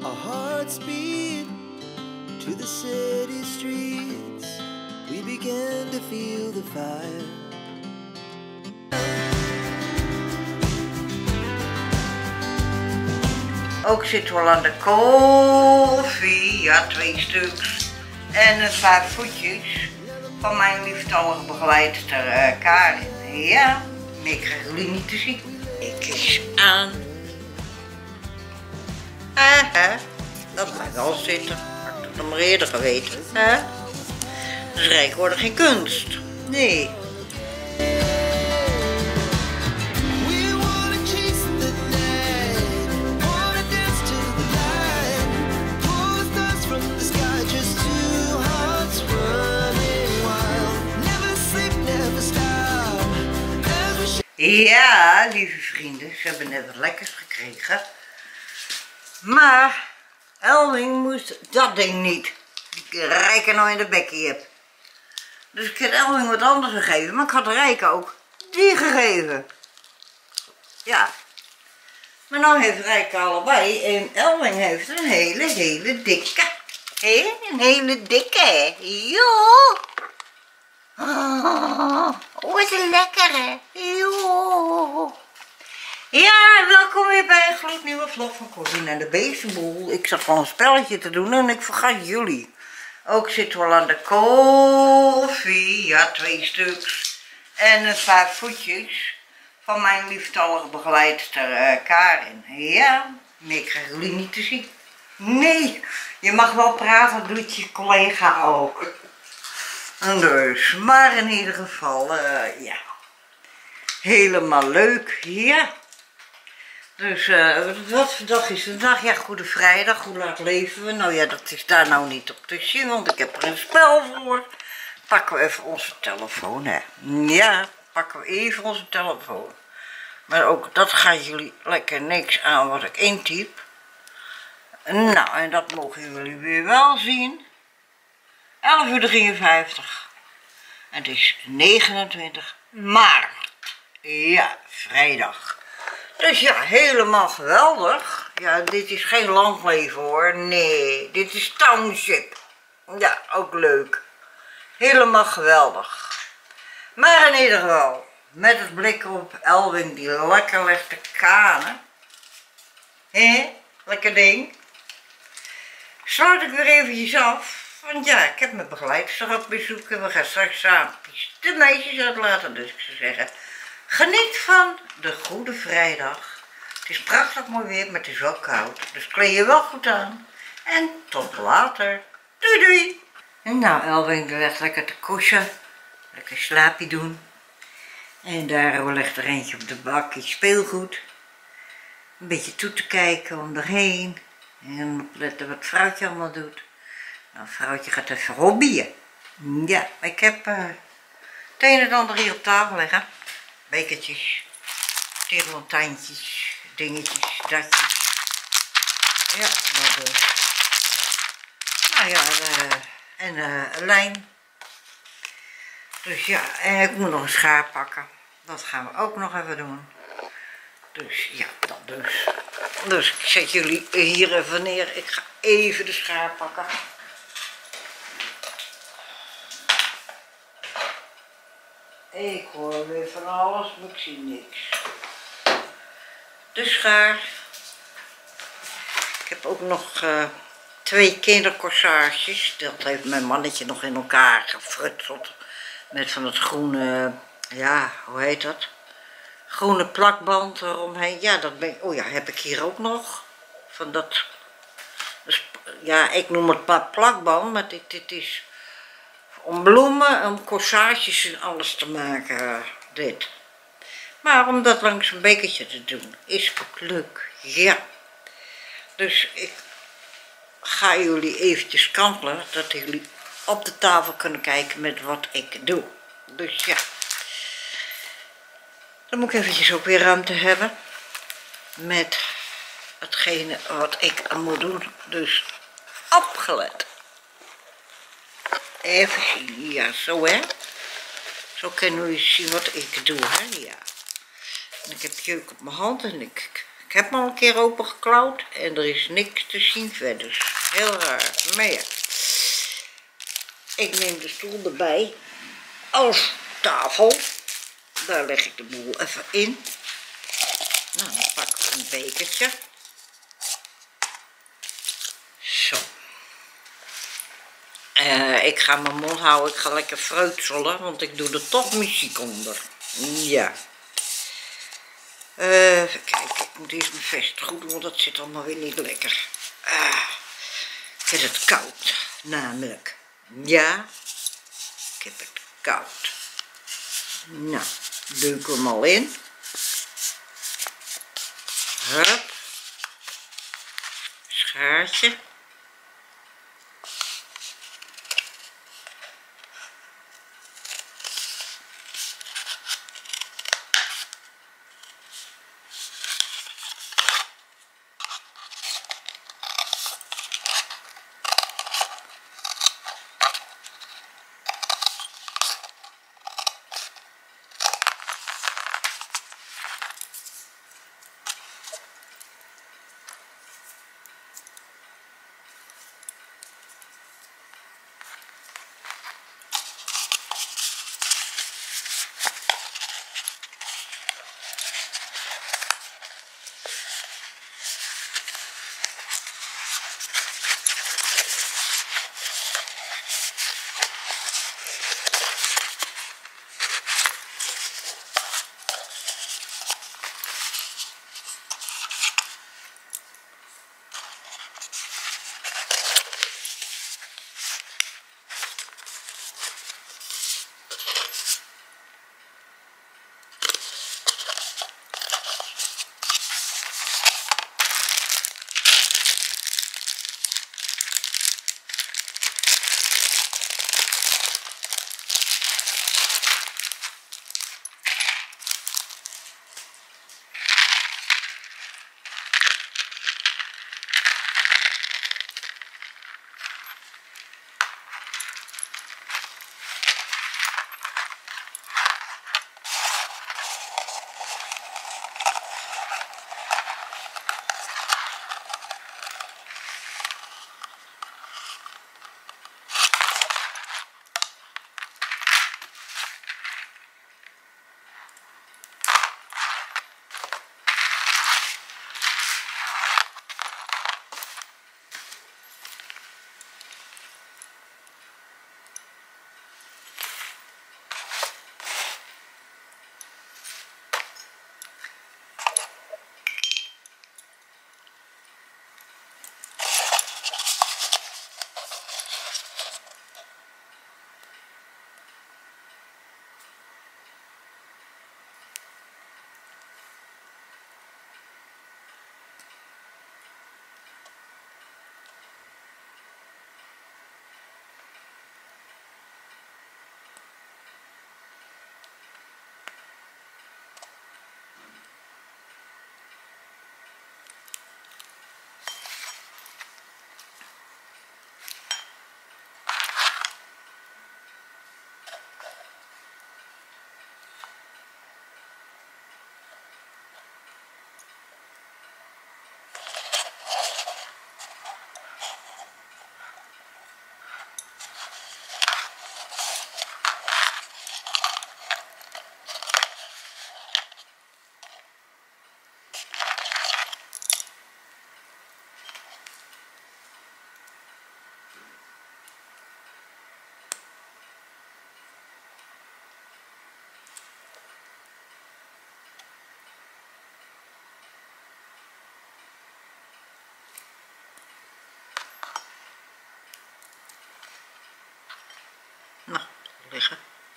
Our hearts beat to the city streets. We began to feel the fire. Ook zitten we al aan de koffie, ja 2 stuks. En 5 voetjes van mijn lieftallige begeleidster Karin. Ja, ik krijg jullie niet te zien. Ik eens aan. Dat blijft wel zitten. Had ik het nog maar eerder geweten. Dus rijk wordt geen kunst. Nee. Ja, lieve vrienden, ze hebben net wat lekkers gekregen. Maar Elwing moest dat ding niet. Die Rijke nou in de bekkie heb. Dus ik had Elwing wat anders gegeven, maar ik had Rijke ook die gegeven. Ja. Maar nou heeft Rijke allebei en Elwing heeft een hele dikke. Hé, een hele dikke. Joh. Oh, wat een lekkere. Joh. Ja, welkom weer bij een gloednieuwe vlog van Corine en de Beestenboel. Ik zat gewoon een spelletje te doen en ik vergat jullie. Ook zitten we al aan de koffie, ja 2 stuks. En 5 voetjes van mijn lieftallige begeleidster Karin. Ja, maar ik krijg jullie niet te zien. Nee, je mag wel praten, doet je collega ook. Dus, maar in ieder geval, ja, helemaal leuk, ja. Dus, wat voor dag is het vandaag? Ja, Goede Vrijdag, hoe laat leven we? Nou ja, dat is daar nou niet op te zien, want ik heb er een spel voor. Pakken we even onze telefoon, hè. Ja, pakken we even onze telefoon. Maar ook dat gaat jullie lekker niks aan wat ik intyp. Nou, en dat mogen jullie weer wel zien. 11:53. Het is 29 maart. Ja, vrijdag. Dus ja, helemaal geweldig. Ja, dit is geen landleven hoor. Nee, dit is township. Ja, ook leuk. Helemaal geweldig. Maar in ieder geval, met het blik op Elwing die lekker legt te kanen. Hé, lekker ding. Sluit ik weer eventjes af. Want ja, ik heb mijn begeleidster op bezoek en we gaan straks samen de meisjes uitlaten. Dus ik zou zeggen, geniet van de Goede Vrijdag. Het is prachtig mooi weer, maar het is wel koud. Dus kleed je wel goed aan. En tot later. Doei doei. En nou, Elwing legt lekker te kussen. Lekker slaapje doen. En daar legt er eentje op de bakje speelgoed. Een beetje toe te kijken om erheen. En opletten wat vrouwtje allemaal doet. Nou, vrouwtje gaat even hobbyen. Ja, ik heb het een en ander hier op tafel liggen. Bekertjes, tirelantijntjes, dingetjes, datjes. Ja, dat dus. Nou ja, en een lijn. Dus ja, en ik moet nog een schaar pakken. Dat gaan we ook nog even doen. Dus ja, dat dus. Dus ik zet jullie hier even neer. Ik ga even de schaar pakken. Ik hoor weer van alles, maar ik zie niks. De schaar. Ik heb ook nog 2 kindercorsages. Dat heeft mijn mannetje nog in elkaar gefrutseld. Met van het groene, ja, hoe heet dat? Groene plakband eromheen. Ja, dat ben ik, oh ja, heb ik hier ook nog. Van dat, dus, ja, ik noem het plakband, maar dit is om bloemen, om corsages en alles te maken, dit. Maar om dat langs een bekertje te doen, is ook leuk, ja. Dus ik ga jullie eventjes kantelen, dat jullie op de tafel kunnen kijken met wat ik doe. Dus ja. Dan moet ik eventjes ook weer ruimte hebben met hetgene wat ik moet doen. Dus opgelet. Even zien, ja zo hè. Zo kunnen jullie zien wat ik doe hè, ja. En ik heb jeuk op mijn hand en ik Ik heb hem al een keer opengeklauwd en er is niks te zien verder. Heel raar. Maar ja, ik neem de stoel erbij als tafel. Daar leg ik de boel even in. Nou, dan pak ik een bekertje. Zo. Ik ga mijn mond houden, ik ga lekker freutselen, want ik doe er toch muziek onder. Ja. Even kijken, ik moet eerst mijn vest goed doen, want dat zit allemaal weer niet lekker. Ik heb het koud, namelijk. Ja, ik heb het koud. Nou, doe ik hem al in. Hup. Schaartje. Nou, liggen.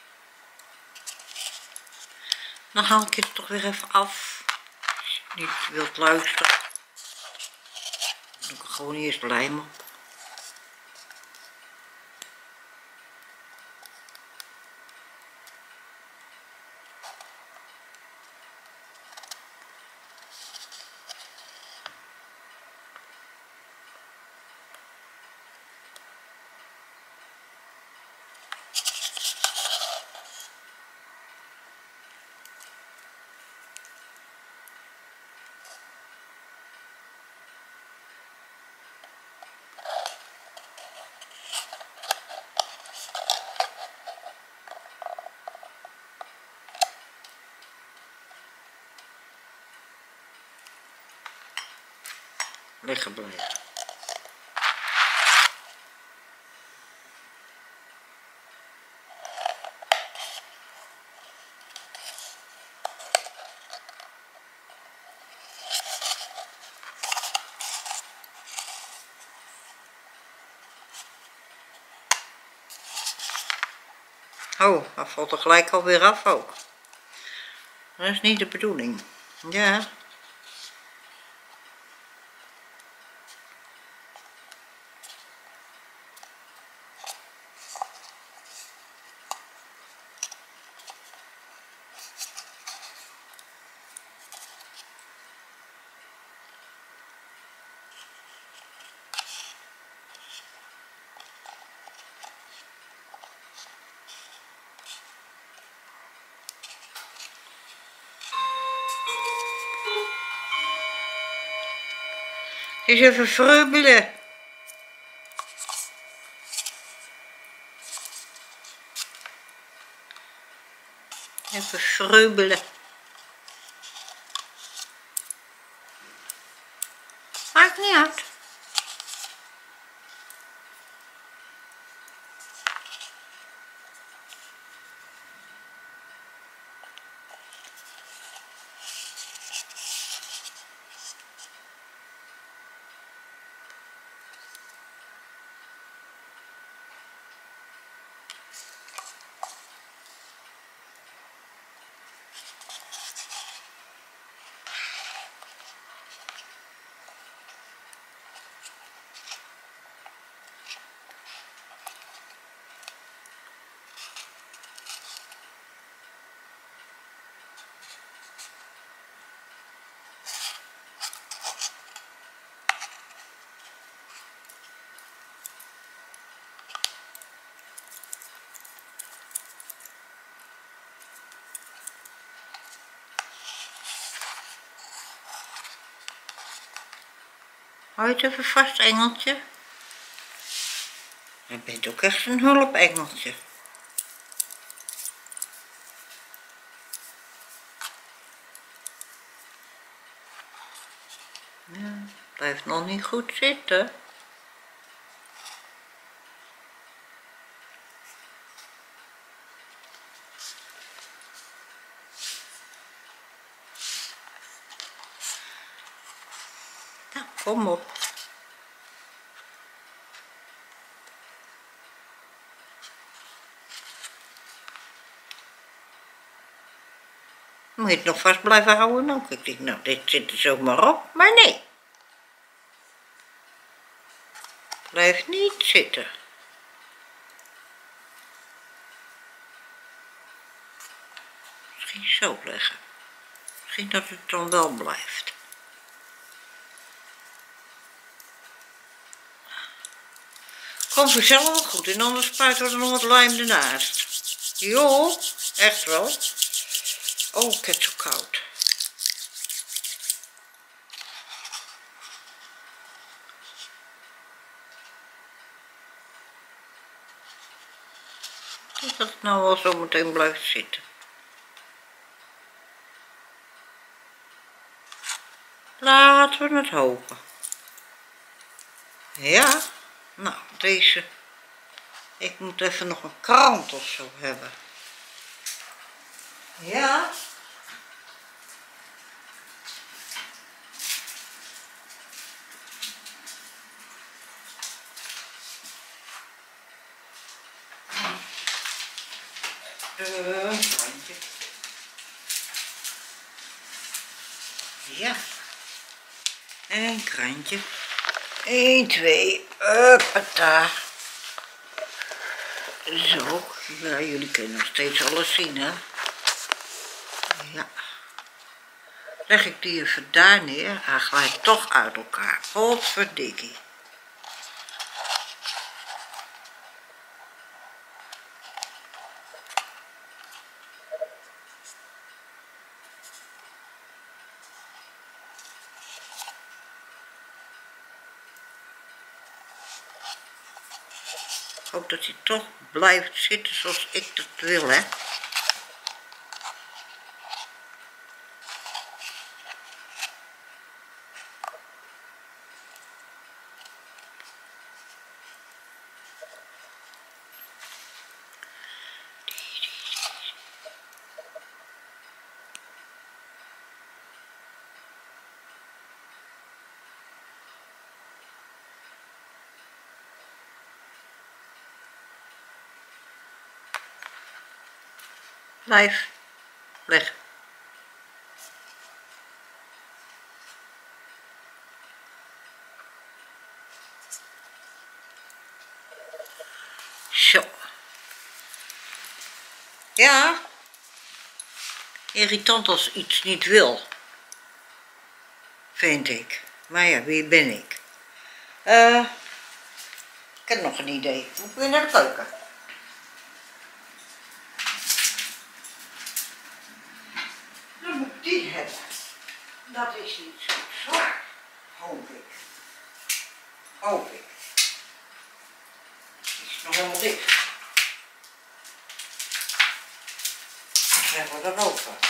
Dan haal ik het toch weer even af. Als je niet wilt luisteren, dan doe ik er gewoon eerst lijm op. liggen blijven. Oh, hij valt er gelijk alweer af ook. Dat is niet de bedoeling. Ja. Eens even vreubelen. Even vreubelen. Maakt niet uit. Hou je het even vast, engeltje. Je bent ook echt een hulpengeltje. Ja, blijft nog niet goed zitten. Nou, kom op. Moet je het nog vast blijven houden ook? Ik denk, nou, dit zit er zomaar op. Maar nee. Blijft niet zitten. Misschien zo leggen. Misschien dat het dan wel blijft. Komt vanzelf wel goed en anders spuiten we er nog wat lijm ernaast. Jo, echt wel. Oh, ik heb het zo koud. Ik denk dat het nou wel zo meteen blijft zitten. Laten we het hopen. Ja, nou deze. Ik moet even nog een krant of zo hebben. Ja. Een krantje. Ja. Een krantje. 1, 2. Uppata. Zo. Ja, jullie kunnen nog steeds alles zien, hè. Ja. Leg ik die even daar neer. Hij glijdt toch uit elkaar. Potverdikkie. Ik hoop dat hij toch blijft zitten zoals ik dat wil, hè. Blijf liggen. Zo. Ja. Irritant als iets niet wil. Vind ik. Maar ja, wie ben ik? Ik heb nog een idee. Moet ik weer naar de keuken? Dan moet ik die hebben. Dat is niet zo zwaar. Hoop ik. Hoop ik. Is nog helemaal dicht. Krijgen we er ook van.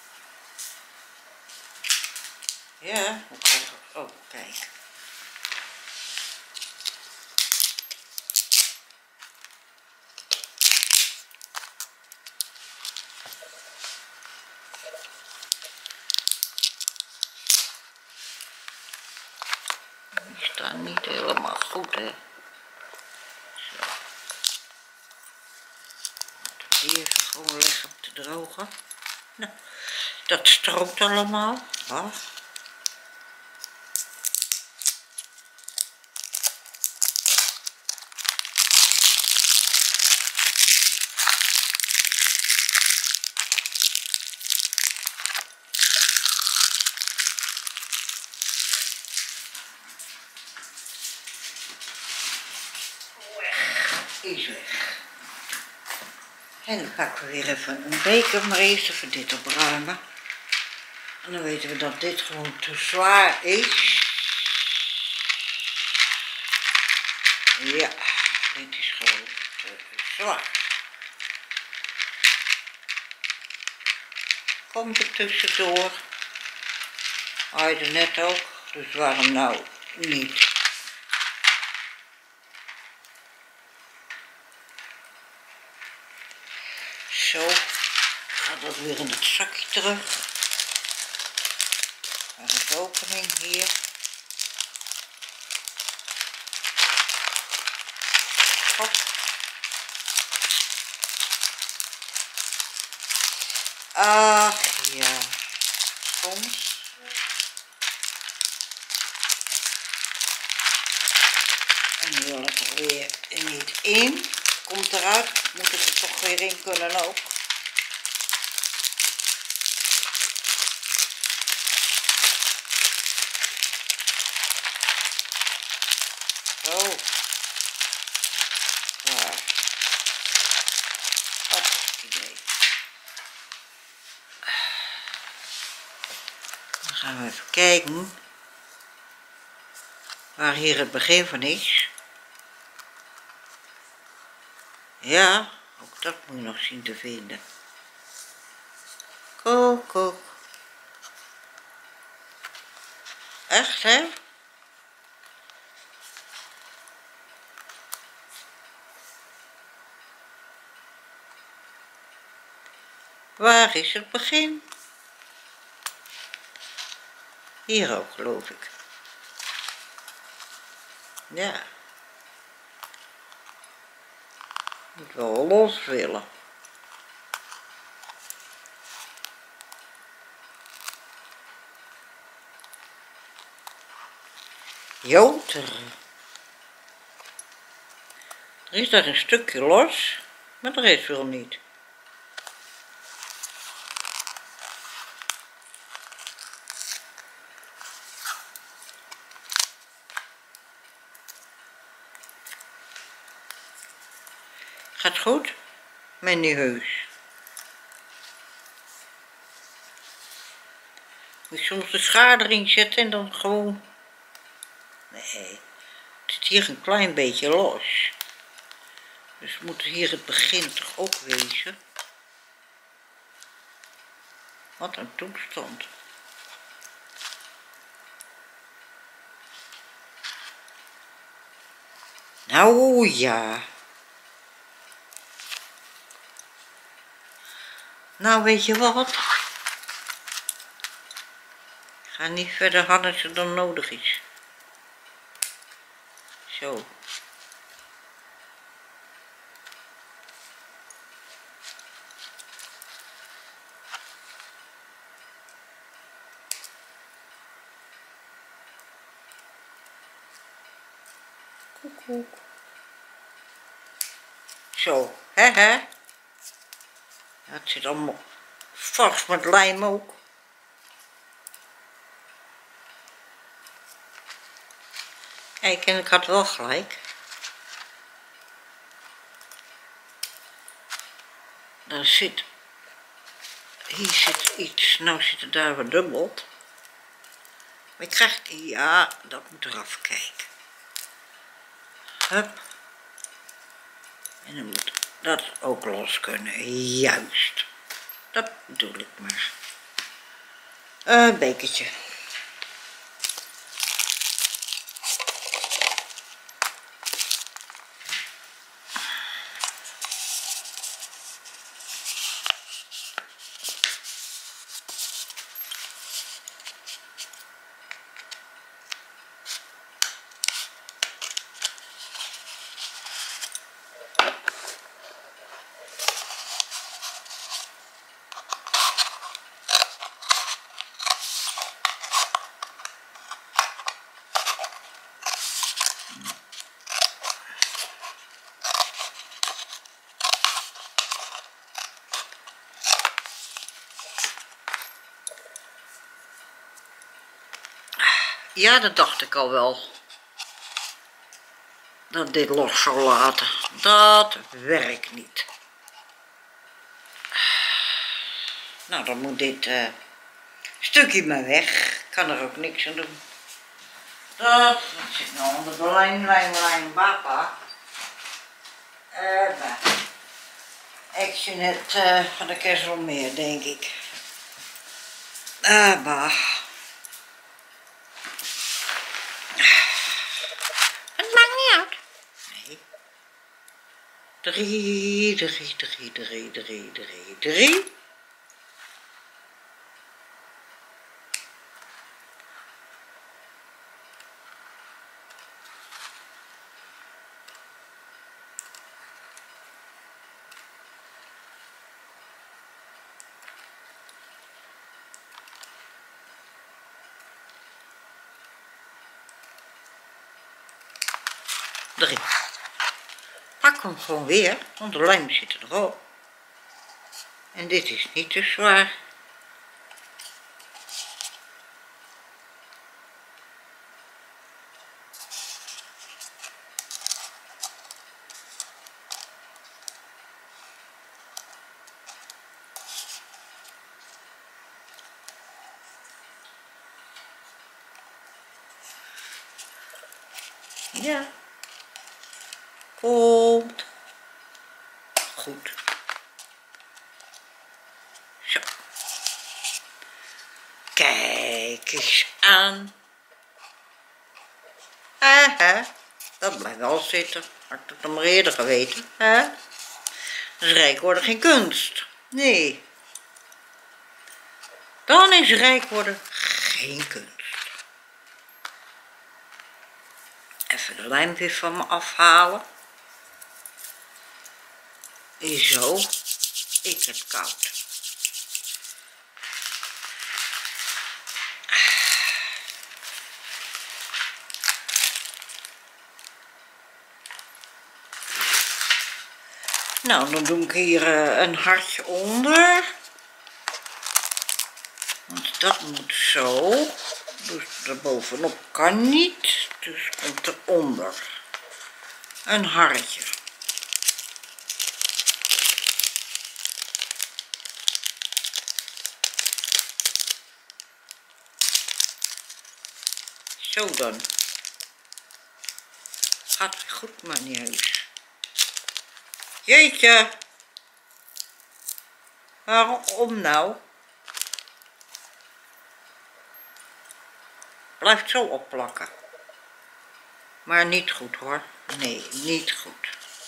Ja, we krijgen we ook. Kijk. Die staan niet helemaal goed, hè. Zo. Die even gewoon leggen om te drogen. Nou, dat strookt allemaal. Wacht. Is weg. En dan pakken we weer even een beker, maar eerst even dit opruimen. En dan weten we dat dit gewoon te zwaar is. Ja, dit is gewoon te zwaar. Komt er tussendoor. Hij net ook, dus waarom nou niet? Zo, gaat dat weer in het zakje terug. Naar de opening hier. Hop. Ach ja, soms. En nu wil het er weer niet in. Komt eruit, moet het er toch weer in kunnen ook. Zo. Daar. Idee. Dan gaan we even kijken waar hier het begin van is. Ja, ook dat moet je nog zien te vinden. Kook. Echt, hè? Waar is het begin? Hier ook, geloof ik. Ja. Moet wel los willen. Joter. Er is daar een stukje los, maar de rest wil niet. Gaat goed met die heus. Moet je soms de schaar erin zetten en dan gewoon... Nee, het zit hier een klein beetje los. Dus moet hier het begin toch ook wezen. Wat een toestand. Nou ja. Nou weet je wat? Ik ga niet verder harnissen dan nodig is. Zo. Koekoek. Zo, hè? Het zit allemaal vast met lijm ook. Kijk, en ik had wel gelijk. Hier zit iets, nou zit het daar wat dubbeld. Maar ik krijg, ja, dat moet eraf kijken. Hup. En dan moet dat ook los kunnen, juist. Dat bedoel ik maar. Een bekertje. Ja, dat dacht ik al wel. Dat dit los zou laten. Dat werkt niet. Nou, dan moet dit stukje maar weg. Ik kan er ook niks aan doen. Dat zit nou onder de lijm, papa. Ik zie net van de Keselmeer, denk ik. Bah. Het maakt niet uit. Nee. 3. Pak hem gewoon weer, want de lijm zit erop. En dit is niet te zwaar. Ja. Komt. Goed. Zo. Kijk eens aan. Dat blijft wel zitten. Had ik het nog maar eerder geweten. Dus rijk worden geen kunst. Nee. Dan is rijk worden geen kunst. Even de lijm weer van me afhalen. Zo. Ik heb koud. Nou, dan doe ik hier een hartje onder. Want dat moet zo. Dus erbovenop kan niet. Dus komt eronder een hartje. Zo dan. Gaat weer goed, maar niet uit. Jeetje. Waarom nou? Blijft zo opplakken. Maar niet goed hoor. Nee, niet goed.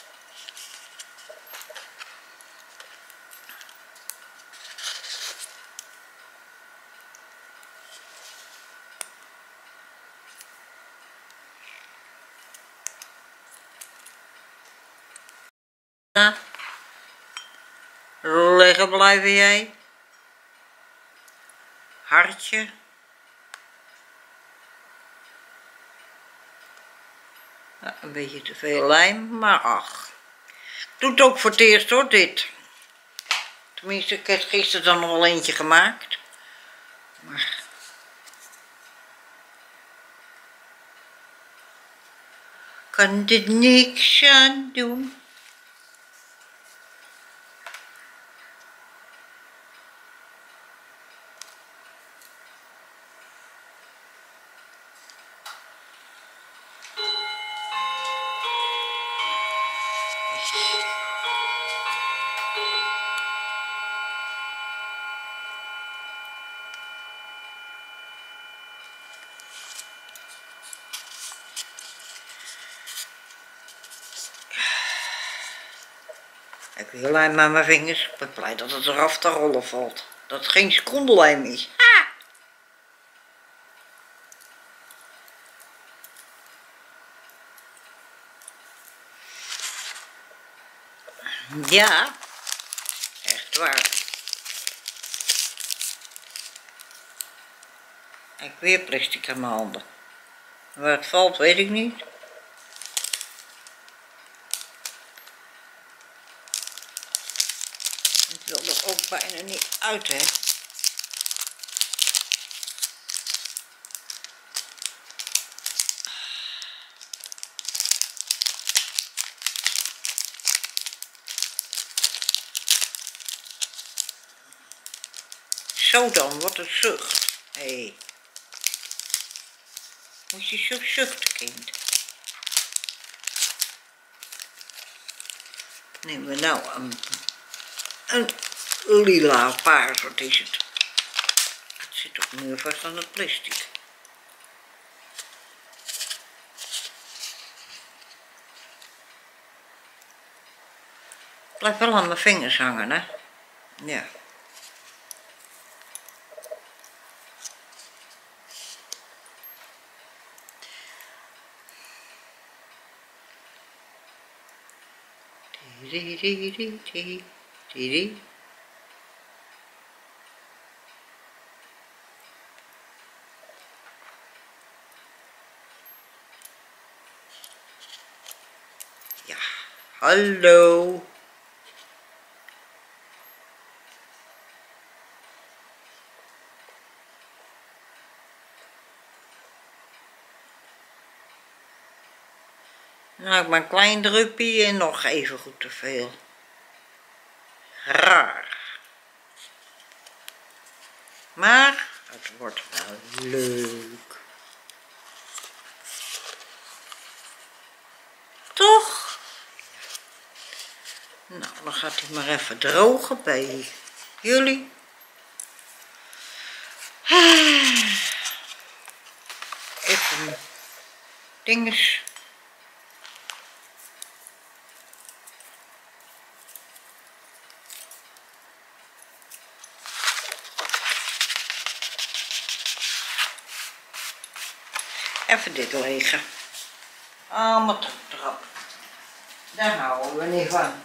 Liggen blijven jij. Hartje. Ja, een beetje te veel lijm, maar ach. Doe het ook voor het eerst hoor, dit. Tenminste, ik heb gisteren dan nog wel eentje gemaakt. Maar... kan er niks aan doen. Ik wil lijm aan mijn vingers. Ik ben blij dat het eraf te rollen valt. Dat het geen secondenlijm is. Ah! Ja, echt waar. Ik heb weer plastic aan mijn handen. Waar het valt weet ik niet. Het wil er ook bijna niet uit, hè. Zo dan, wat een zucht. Hé. Moet je zo zuchten, kind? Nemen we nou een lila paars, wat is het? Het zit ook meer vast aan het plastic. Blijft wel aan mijn vingers hangen, hè? Ja. Ja, hallo. Nou, maar een klein druppie en nog even goed te veel. Raar. Maar het wordt wel leuk. Toch? Nou, dan gaat hij maar even drogen bij jullie. Even dinges. Even dit legen. Allemaal erop. Daar houden we niet van.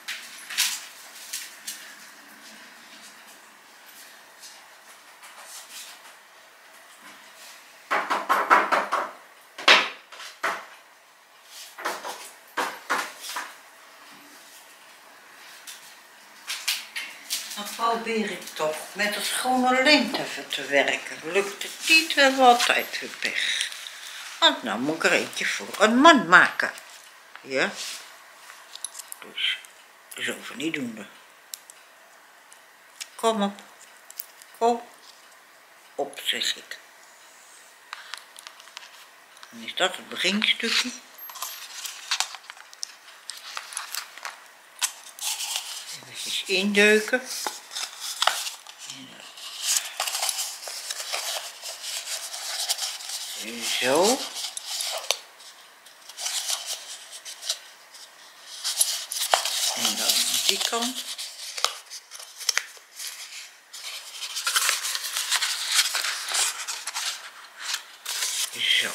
Dan probeer ik toch met het schone lint even te werken. Lukt het niet, we hebben altijd weer pech. Want nou moet ik er eentje voor een man maken. Ja? Dus, zoveel niet doen. Kom op. Kom op, zeg ik. Dan is dat het beginstukje. Even indeuken. Zo. En dan die kant. Zo.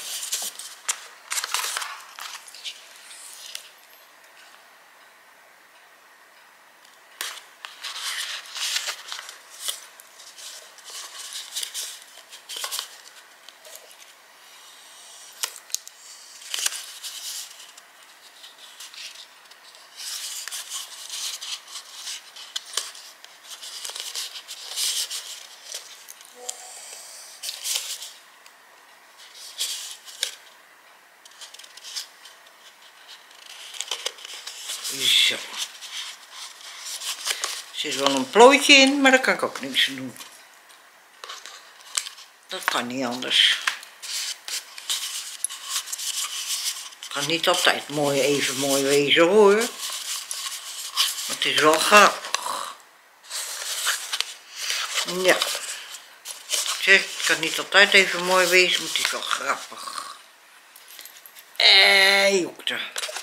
Zo. Er zit wel een plooitje in, maar daar kan ik ook niks aan doen. Dat kan niet anders. Het kan niet altijd even mooi wezen hoor. Maar het is wel grappig. Ja. Zeg, het kan niet altijd even mooi wezen, maar het is wel grappig. Joekte.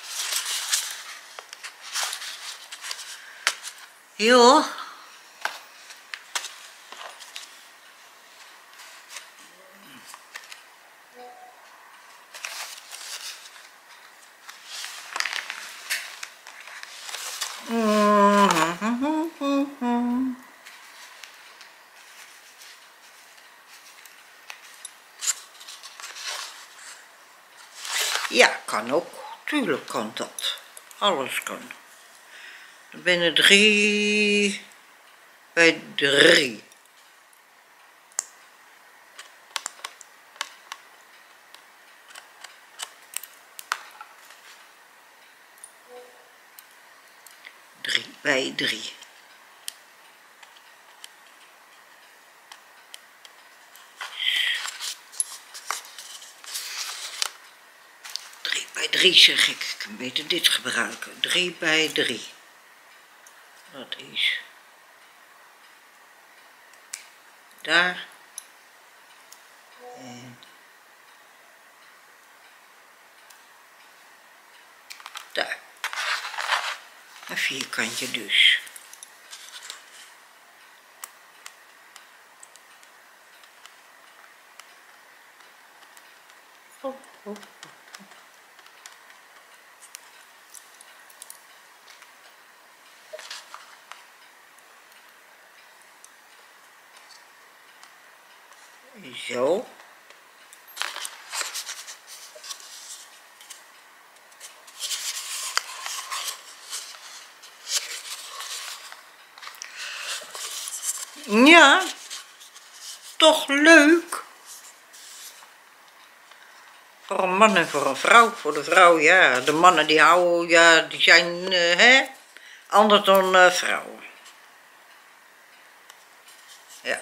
Joh. Ja, kan ook. Tuurlijk kan dat. Alles kan. Er binnen 3 bij 3. Bij 3. Bij 3 zeg ik. Ik kan beter dit gebruiken. 3 bij 3. Dat is daar en daar. Een vierkantje dus. Zo. Ja, toch leuk. Voor een man en voor een vrouw. Voor de vrouw, ja. De mannen die houden, ja, die zijn, anders dan vrouwen. Ja.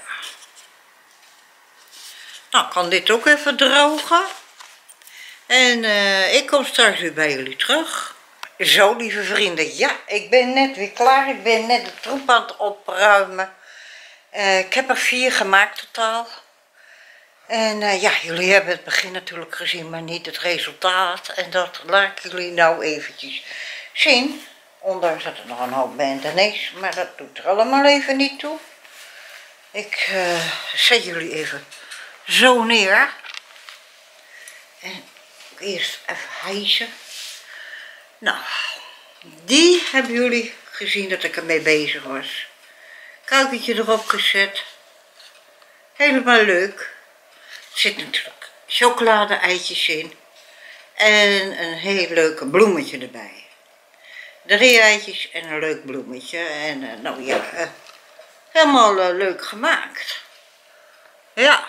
Nou, kan dit ook even drogen. En ik kom straks weer bij jullie terug. Zo, lieve vrienden. Ja, ik ben net weer klaar. Ik ben net de troep aan het opruimen. Ik heb er 4 gemaakt totaal. En ja, jullie hebben het begin natuurlijk gezien, maar niet het resultaat. En dat laat ik jullie nou eventjes zien. Ondanks dat er nog een hoop benden is, maar dat doet er allemaal even niet toe. Ik zet jullie even zo neer. En eerst even hijsen. Nou, die hebben jullie gezien dat ik ermee bezig was. Kuikentje erop gezet. Helemaal leuk. Er zit natuurlijk chocolade-eitjes in. En een heel leuk bloemetje erbij. 3 eitjes en een leuk bloemetje. En nou ja, helemaal leuk gemaakt. Ja.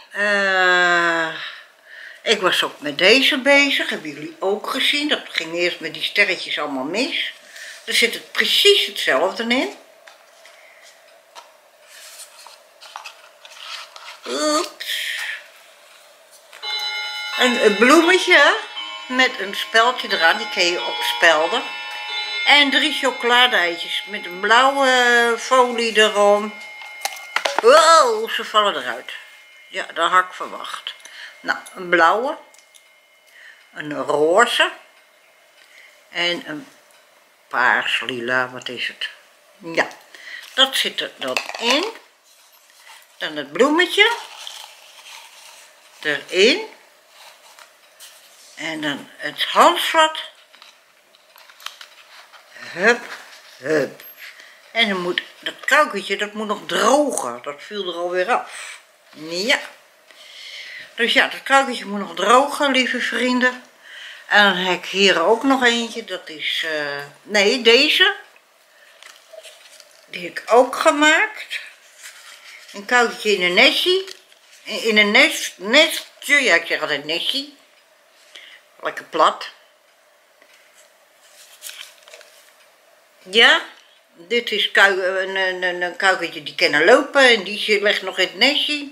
Ik was ook met deze bezig. Hebben jullie ook gezien. Dat ging eerst met die sterretjes allemaal mis. Er zit het precies hetzelfde in. Oeps. Een bloemetje met een speldje eraan, die kun je opspelden. En 3 chocolade-eitjes met een blauwe folie erom. Wow, ze vallen eruit. Ja, dat had ik verwacht. Nou, een blauwe, een roze en een paars, lila, wat is het? Ja, dat zit er dan in. Dan het bloemetje erin. En dan het halsvat. Hup, hup. En dan moet dat kuikentje, dat moet nog drogen. Dat viel er alweer af. Ja. Dus ja, dat kuikentje moet nog drogen, lieve vrienden. En dan heb ik hier ook nog eentje. Dat is, nee, deze. Die heb ik ook gemaakt. Een kuikentje in een nestje. In een nestje, ja, ik zeg altijd nestje. Lekker plat. Ja, dit is een kuikentje die kan lopen en die ligt nog in het nestje.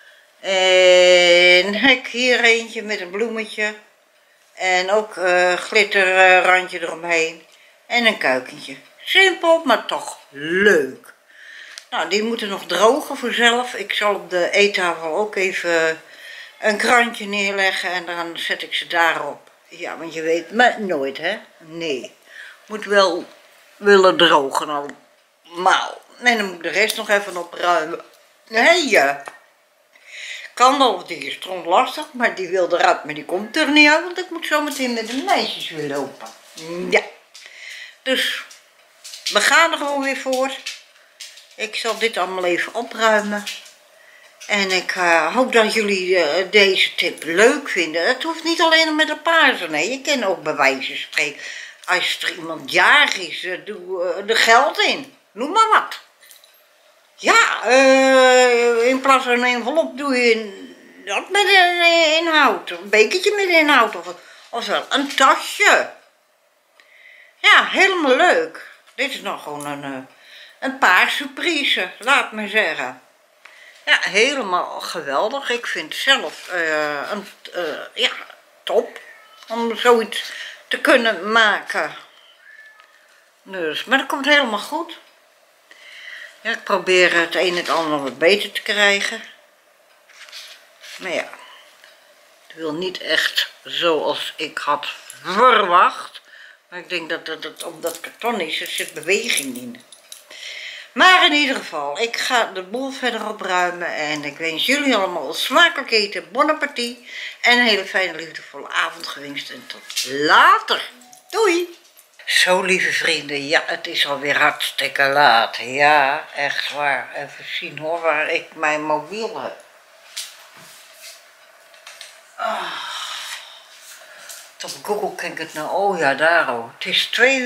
En ik hier eentje met een bloemetje. En ook glitterrandje eromheen. En een kuikentje. Simpel, maar toch leuk. Nou, die moeten nog drogen vanzelf. Ik zal op de eettafel ook even een krantje neerleggen en dan zet ik ze daarop. Ja, want je weet maar nooit, hè? Nee. Moet wel willen drogen allemaal. En dan moet ik de rest nog even opruimen. Nee, ja. Kan wel, die is lastig, maar die wil eruit, maar die komt er niet uit, want ik moet zo meteen met de meisjes weer lopen. Ja. Dus, we gaan er gewoon weer voor. Ik zal dit allemaal even opruimen. En ik hoop dat jullie deze tip leuk vinden. Het hoeft niet alleen met een paarse, nee. Je kan ook bij wijze van spreken, als er iemand jarig is, doe er geld in. Noem maar wat. Ja, in plaats van een envelop doe je dat met een inhoud. Een bekertje met inhoud of wel een tasje. Ja, helemaal leuk. Dit is nog gewoon een paar surprise, laat me zeggen. Ja, helemaal geweldig. Ik vind het zelf ja, top om zoiets te kunnen maken. Dus, maar dat komt helemaal goed. Ja, ik probeer het een en het ander wat beter te krijgen. Maar ja, het wil niet echt zoals ik had verwacht. Maar ik denk dat het op dat karton is, er zit beweging in. Maar in ieder geval, ik ga de boel verder opruimen en ik wens jullie allemaal smakelijk eten, bon appétit en een hele fijne liefdevolle avond gewenst en tot later. Doei! Zo lieve vrienden, ja het is alweer hartstikke laat, ja echt waar. Even zien hoor waar ik mijn mobiel heb. Op Google ken ik het nou, oh ja daar oh. Het is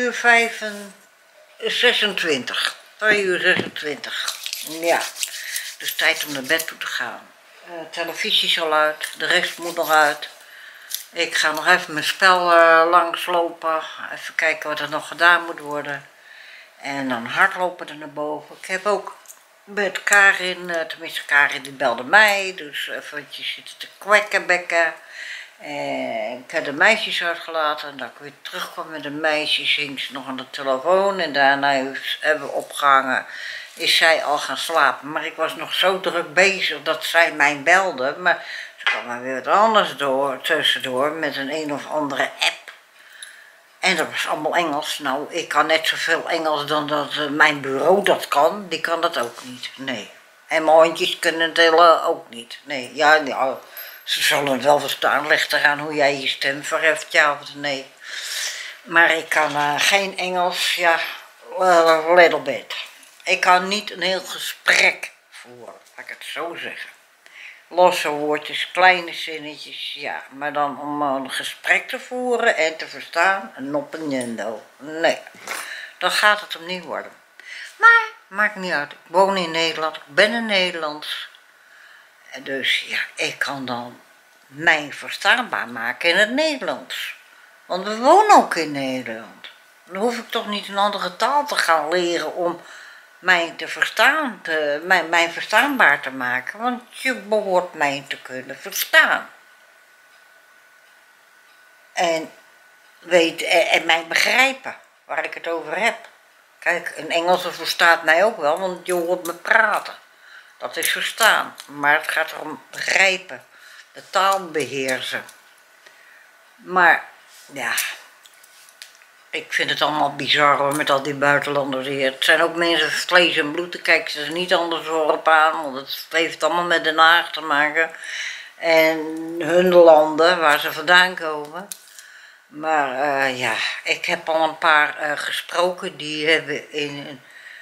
2:26. 2:26. Ja, dus tijd om naar bed toe te gaan. Televisie is al uit, de rest moet nog uit. Ik ga nog even mijn spel langslopen, even kijken wat er nog gedaan moet worden. En dan hardlopen er naar boven. Ik heb ook met Karin, tenminste Karin die belde mij, dus eventjes zitten te kwekkenbekken. En ik heb de meisjes uitgelaten en dat ik weer terugkwam met de meisjes, hing ze nog aan de telefoon en daarna hebben we opgehangen, is zij al gaan slapen. Maar ik was nog zo druk bezig dat zij mij belde, maar ze kwam maar weer wat anders tussendoor met een of andere app. En dat was allemaal Engels. Nou, ik kan net zoveel Engels dan dat mijn bureau dat kan, die kan dat ook niet, nee. En mijn hondjes kunnen het ook niet, nee, ja. Ze zullen het wel verstaan, ligt eraan hoe jij je stem verheft, ja of nee. Maar ik kan geen Engels, ja, a little bit. Ik kan niet een heel gesprek voeren, laat ik het zo zeggen. Losse woordjes, kleine zinnetjes, ja. Maar dan om een gesprek te voeren en te verstaan, noppenjendo. Nee, dan gaat het hem niet worden. Maar, maakt niet uit, ik woon in Nederland, ik ben een Nederlands. Dus ja, ik kan dan mij verstaanbaar maken in het Nederlands. Want we wonen ook in Nederland. Dan hoef ik toch niet een andere taal te gaan leren om mij te verstaan, mij verstaanbaar te maken. Want je behoort mij te kunnen verstaan. En mij begrijpen waar ik het over heb. Kijk, een Engelse verstaat mij ook wel, want je hoort me praten. Dat is verstaan, maar het gaat erom begrijpen, de taal beheersen. Maar ja, ik vind het allemaal bizar hoor, met al die buitenlanders hier. Het zijn ook mensen van vlees en bloed, daar kijken ze er niet anders op aan, want het heeft allemaal met Den Haag te maken. En hun landen, waar ze vandaan komen. Maar ja, ik heb al een paar gesproken, die hebben in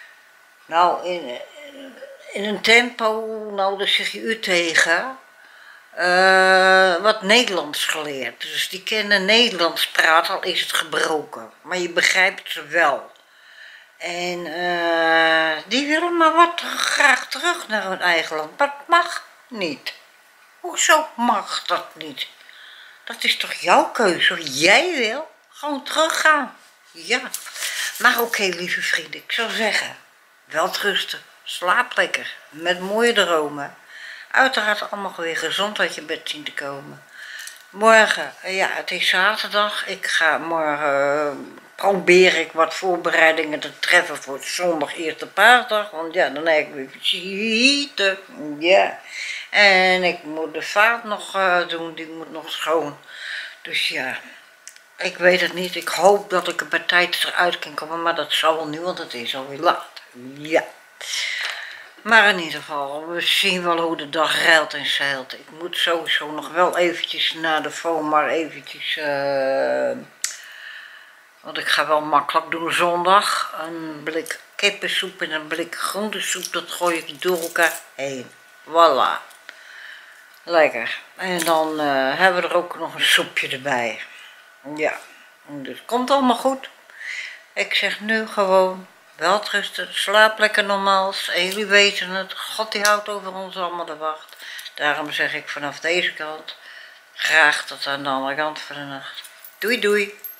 een tempo, nou daar zeg je u tegen, wat Nederlands geleerd. Dus die kennen Nederlands praten, al is het gebroken. Maar je begrijpt ze wel. En die willen maar wat graag terug naar hun eigen land. Maar dat mag niet. Hoezo mag dat niet? Dat is toch jouw keuze, wat jij wil? Gewoon teruggaan. Ja. Maar oké, lieve vrienden, ik zou zeggen, welterusten, slaap lekker, met mooie dromen. Uiteraard allemaal weer gezond uit je bed zien te komen. Morgen, ja, het is zaterdag. Ik ga morgen, probeer ik wat voorbereidingen te treffen voor het zondag eerste paasdag. Want ja, dan heb ik weer visite. Ja. En ik moet de vaat nog doen, die moet nog schoon. Dus ja, ik weet het niet. Ik hoop dat ik er bij tijd eruit kan komen, maar dat zal wel niet, want het is alweer laat. Ja. Maar in ieder geval, we zien wel hoe de dag ruilt en zeilt. Ik moet sowieso nog wel eventjes naar de FOMAR eventjes, want ik ga wel makkelijk doen zondag. Een blik kippensoep en een blik groentesoep, dat gooi ik door elkaar heen. Voilà. Lekker. En dan hebben we er ook nog een soepje erbij. Ja, dus het komt allemaal goed. Ik zeg nu gewoon, welterusten, slaap lekker nogmaals. En jullie weten het, God die houdt over ons allemaal de wacht. Daarom zeg ik vanaf deze kant, graag tot aan de andere kant van de nacht. Doei doei.